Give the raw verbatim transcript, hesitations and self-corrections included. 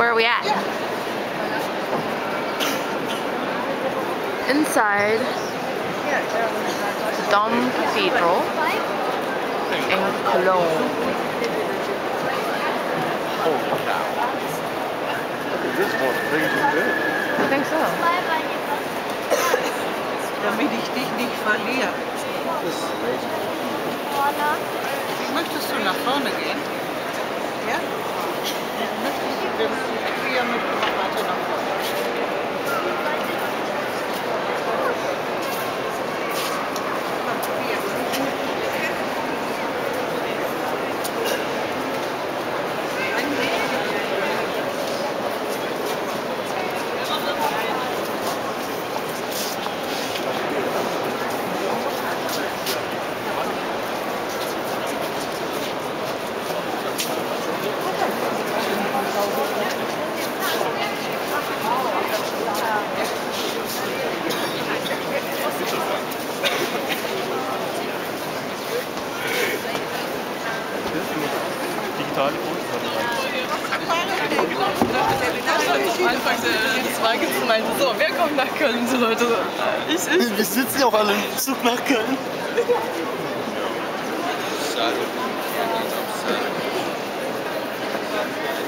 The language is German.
Where are we at? Inside the Dom Cathedral in Cologne. Holy cow. Look at this one, freezing good. I think so. Damit ich dich nicht verliere. This is amazing. Möchtest du nach vorne gehen? Ja? Wir müssen noch weiter nach vorne. Digitale Fotos. Am Anfang des Wagens meinte so, wer kommt nach Köln? So Leute so, ich, ich. Wir sitzen ja auch alle im Zug nach Köln. Schade.